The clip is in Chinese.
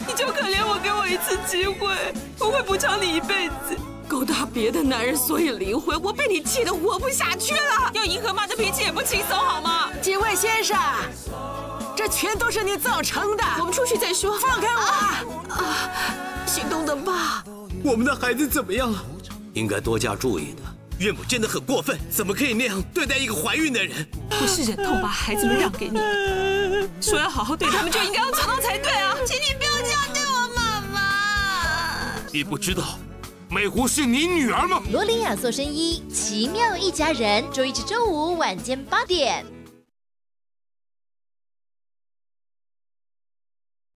你就可怜我，给我一次机会，我会补偿你一辈子。勾搭别的男人，所以离婚，我被你气得活不下去了。要迎合妈，这脾气也不轻松，好吗？ 警卫先生，这全都是你造成的。 我们出去再说。 放开我！ 心动的爸， 我们的孩子怎么样了？ 应该多加注意的。 岳母真的很过分，怎么可以那样对待一个怀孕的人？ 我是忍痛把孩子们让给你，说要好好对他们，就应该要做到才对啊！ 请你不要这样对我妈妈。 你不知道，美湖是你女儿吗？ 罗琳亚塑身衣，奇妙一家人，周一至周五晚间8点。